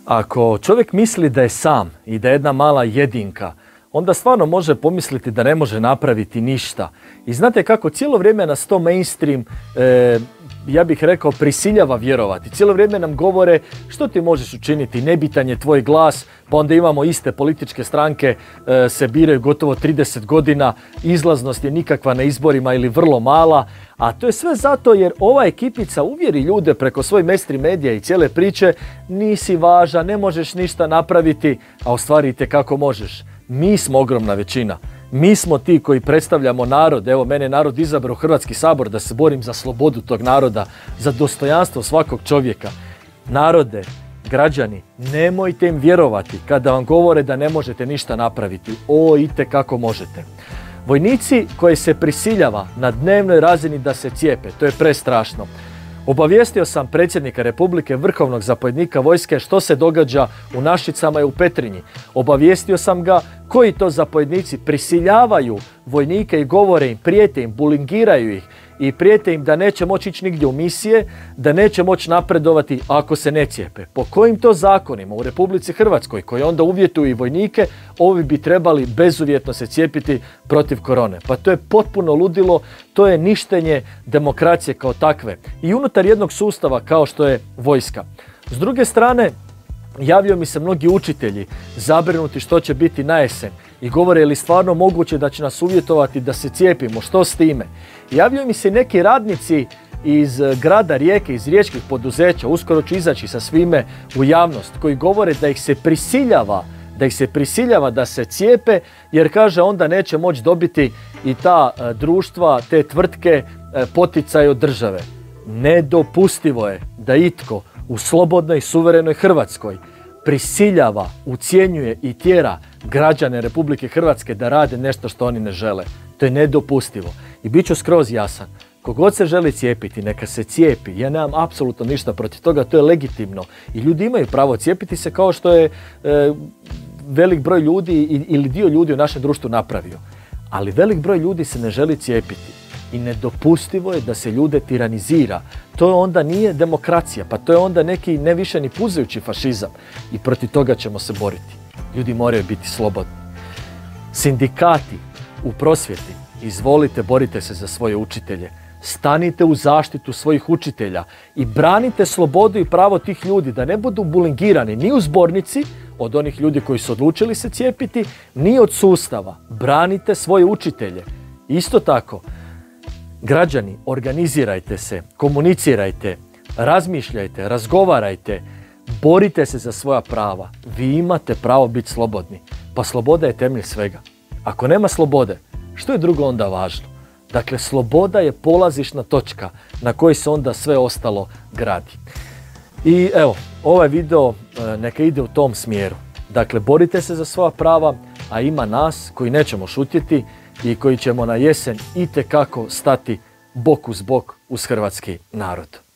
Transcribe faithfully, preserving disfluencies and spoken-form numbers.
Ako čovjek misli da je sam i da je jedna mala jedinka, onda stvarno može pomisliti da ne može napraviti ništa. I znate kako, cijelo vrijeme nas to mainstream, e, ja bih rekao, prisiljava vjerovati. Cijelo vrijeme nam govore što ti možeš učiniti, nebitan je tvoj glas, pa onda imamo iste političke stranke, e, se biraju gotovo trideset godina, izlaznost je nikakva na izborima ili vrlo mala, a to je sve zato jer ova ekipica uvjeri ljude preko svojih mainstream medija i cijele priče, nisi važan, ne možeš ništa napraviti, a ostvarite kako možeš. Mi smo ogromna većina. Mi smo ti koji predstavljamo narod. Evo, mene je narod izabrao u Hrvatski sabor da se borim za slobodu tog naroda, za dostojanstvo svakog čovjeka. Narode, građani, nemojte im vjerovati kada vam govore da ne možete ništa napraviti. O, itekako možete. Vojnici koje se prisiljava na dnevnoj razini da se cijepe, to je prestrašno. Obavijestio sam predsjednika Republike, vrhovnog zapovjednika vojske, što se događa u Našicama i u Petrinji. Obavijestio sam ga koji to zapovjednici prisiljavaju vojnike i govore im, prijete im, bulingiraju ih i prijete im da neće moći ići nigdje u misije, da neće moći napredovati ako se ne cijepe. Po kojim to zakonima u Republici Hrvatskoj, koji onda uvjetuju i vojnike, ovi bi trebali bezuvjetno se cijepiti protiv korone? Pa to je potpuno ludilo, to je ništenje demokracije kao takve i unutar jednog sustava kao što je vojska. S druge strane, javio mi se mnogi učitelji zabrinuti što će biti na jesen i govore je li stvarno moguće da će nas uvjetovati da se cijepimo, što s time. Javljaju mi se i neki radnici iz grada Rijeke, iz riječkih poduzeća, uskoro ću izaći sa svime u javnost, koji govore da ih se prisiljava, da ih se prisiljava da se cijepe jer kaže onda neće moći dobiti i ta e, društva, te tvrtke e, poticaj od države. Nedopustivo je da itko u slobodnoj i suverenoj Hrvatskoj prisiljava, ucjenjuje i tjera građane Republike Hrvatske da rade nešto što oni ne žele. To je nedopustivo. I bit ću skroz jasan. Kogod se želi cijepiti, neka se cijepi. Ja nemam apsolutno ništa protiv toga, to je legitimno. I ljudi imaju pravo cijepiti se kao što je e, velik broj ljudi ili dio ljudi u našem društvu napravio. Ali velik broj ljudi se ne želi cijepiti. I nedopustivo je da se ljude tiranizira. To onda nije demokracija, pa to je onda neki ne više ni puzajući fašizam. I protiv toga ćemo se boriti. Ljudi moraju biti slobodni. Sindikati u prosvjeti, izvolite, borite se za svoje učitelje. Stanite u zaštitu svojih učitelja i branite slobodu i pravo tih ljudi da ne budu bulingirani ni u zbornici od onih ljudi koji su odlučili se cijepiti, ni od sustava. Branite svoje učitelje. Isto tako, građani, organizirajte se, komunicirajte, razmišljajte, razgovarajte, borite se za svoja prava. Vi imate pravo biti slobodni. Pa sloboda je temelj svega. Ako nema slobode, što je drugo onda važno? Dakle, sloboda je polazišna točka na kojoj se onda sve ostalo gradi. I evo, ovaj video neka ide u tom smjeru. Dakle, borite se za svoja prava, a ima nas koji nećemo šutjeti i koji ćemo na jesen itekako stati bok uz bok uz hrvatski narod.